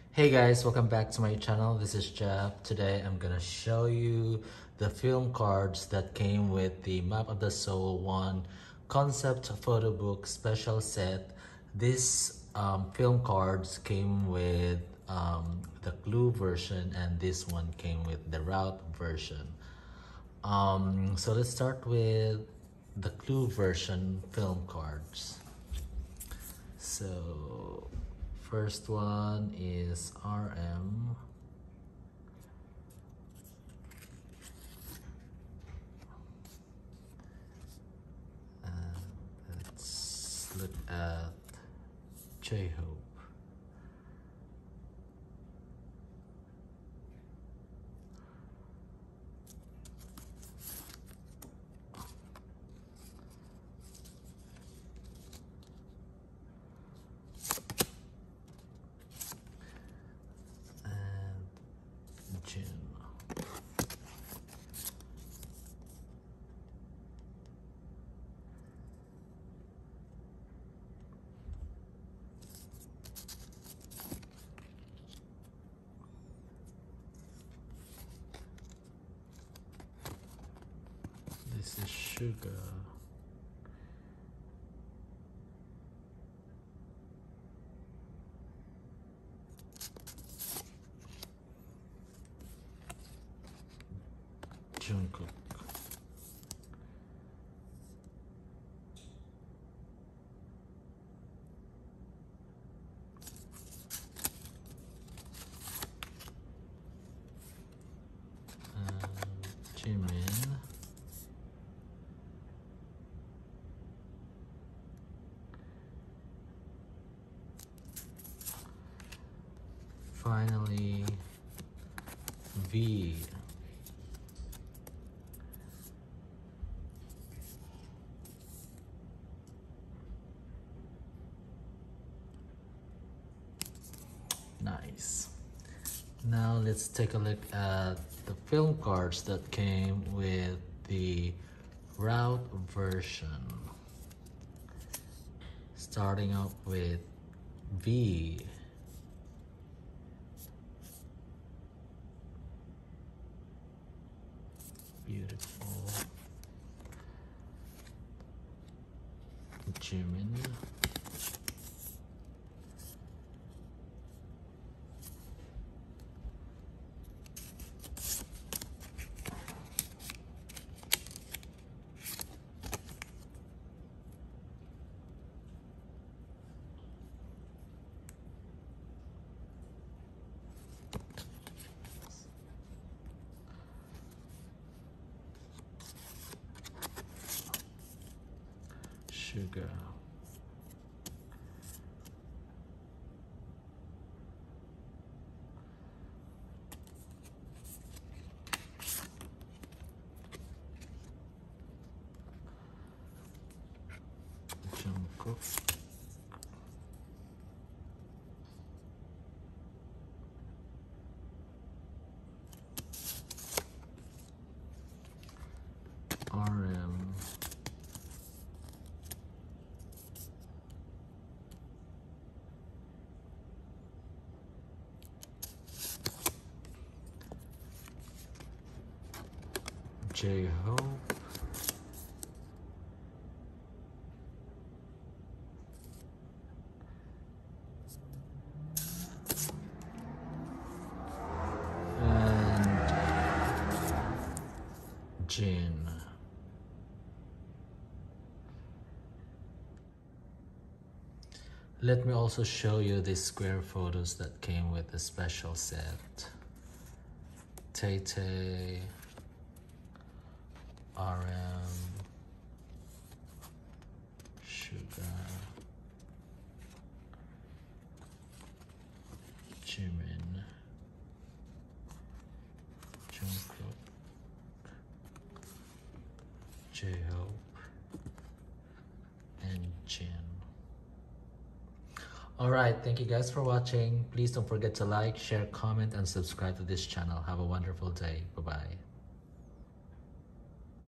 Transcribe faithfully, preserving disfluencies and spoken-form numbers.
Hey guys, welcome back to my channel. This is Jeff. Today I'm gonna show you the film cards that came with the Map of the Soul one concept photo book special set. This um, film cards came with um, the Clue version, and this one came with the Route version. Um, so let's start with the Clue version film cards. So first one is R M. And let's look at J-Hope. And Jin. This is Suga. Jungkook. And Jimin. Finally, V. Nice. Now let's take a look at the film cards that came with the Route version. Starting up with V. Beautiful. Jimin. Suga. Jungkook. R M. J-Hope. And Jin. Let me also show you the square photos that came with the special set. Tay-Tay, R M, Suga, Jimin, Jungkook, J-Hope, and Jin. Alright, thank you guys for watching. Please don't forget to like, share, comment, and subscribe to this channel. Have a wonderful day. Bye-bye.